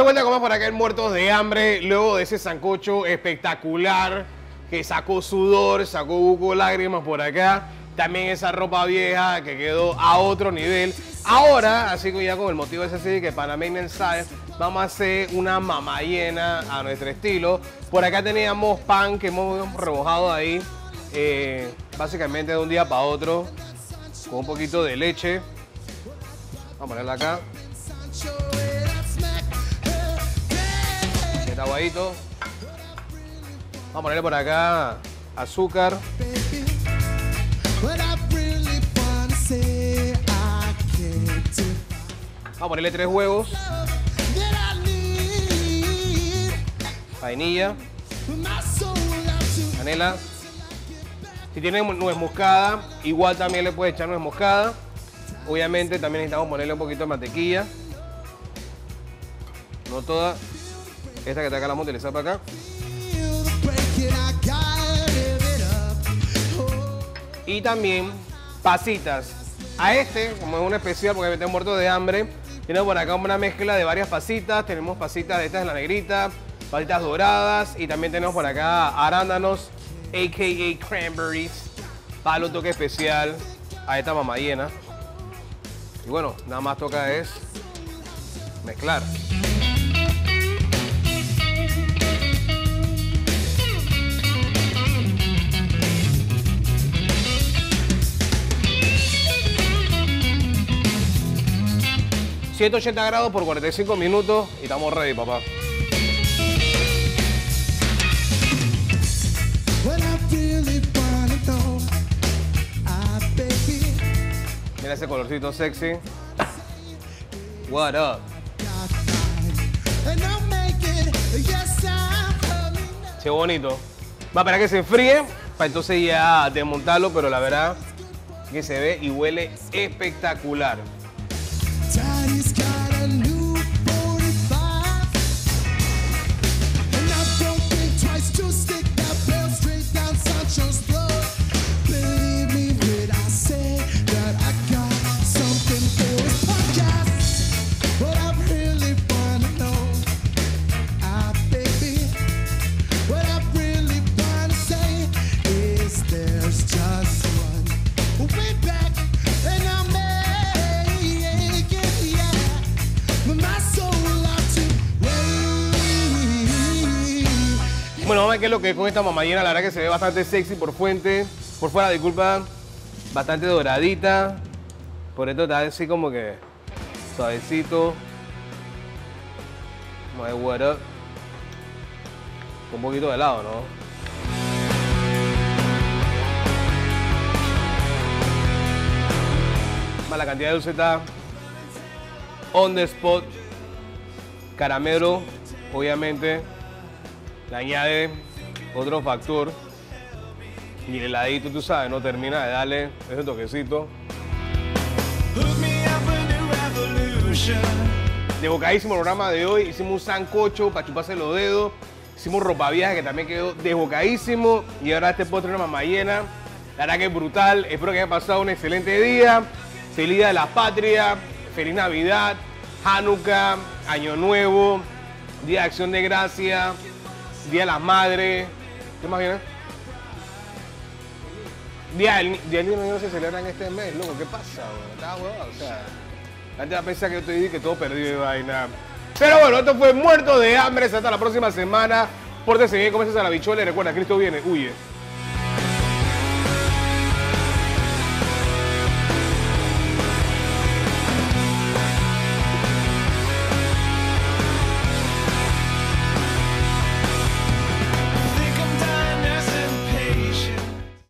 vuelta con más por acá en Muertos de Hambre, luego de ese sancocho espectacular que sacó sudor, sacó buco lágrimas por acá. También esa ropa vieja que quedó a otro nivel. Ahora, así que ya con el motivo ese así que Panameña Style, vamos a hacer una mamayena a nuestro estilo. Por acá teníamos pan que hemos remojado ahí, básicamente de un día para otro, con un poquito de leche. Vamos a ponerla acá. Está aguadito. Vamos a ponerle por acá azúcar. Vamos a ponerle 3 huevos. Vainilla. Canela. Si tiene nuez moscada, igual también le puedes echar nuez moscada. Obviamente también necesitamos ponerle un poquito de mantequilla. No toda. Esta que está acá la vamos a utilizar para acá. Y también pasitas. A este, como es un especial porque me estoy muerto de hambre, tenemos por acá una mezcla de varias pasitas. Tenemos pasitas de estas de la negrita, pasitas doradas y también tenemos por acá arándanos, a.k.a. cranberries, para el toque especial a esta mamayena. Y bueno, nada más toca es mezclar. $180 grados por 45 minutos y estamos ready, papá. Mira ese colorcito sexy. What up? Qué bonito. Va a esperar que se enfríe para entonces ya desmontarlo, pero la verdad que se ve y huele espectacular. Daddy's got a new 45, and I don't think twice to stick that bell straight down Sancho's throat. Believe me when I say that I got something for his podcast. What I really wanna know, baby, what I really wanna say is there's just one way back, and I'm bueno, vamos a ver qué es lo que es con esta mamayena. La verdad que se ve bastante sexy por fuera, disculpa, bastante doradita. Por esto está así como que suavecito. Vamos a ver what up. Un poquito de helado, ¿no? Más la cantidad de dulce está on the spot. Caramelo, obviamente. Le añade otro factor y el heladito, tú sabes, no termina de darle ese toquecito. Desbocadísimo el programa de hoy. Hicimos un sancocho para chuparse los dedos. Hicimos ropa vieja que también quedó desbocadísimo. Y ahora este postre de mamayena. La verdad que es brutal. Espero que hayan pasado un excelente día. Feliz Día de la Patria. Feliz Navidad. Hanukkah. Año Nuevo. Día de Acción de Gracia. Día de las Madres. ¿Qué más viene? Día del Niño no se celebra en este mes, loco. ¿Qué pasa, güey? Está huevado, o sea. La gente va a pensar que yo te dije que todo perdido de vaina. Pero bueno, esto fue Muerto de Hambre. Hasta la próxima semana. Pórtese bien, comienza a la bichuela y recuerda, Cristo viene, huye.